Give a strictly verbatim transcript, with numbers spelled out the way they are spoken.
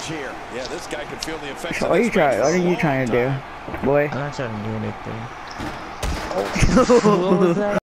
here. Yeah, this guy can feel the effects. What are you trying? What are you trying to do, boy? I'm not trying to do anything. Oh. What was that?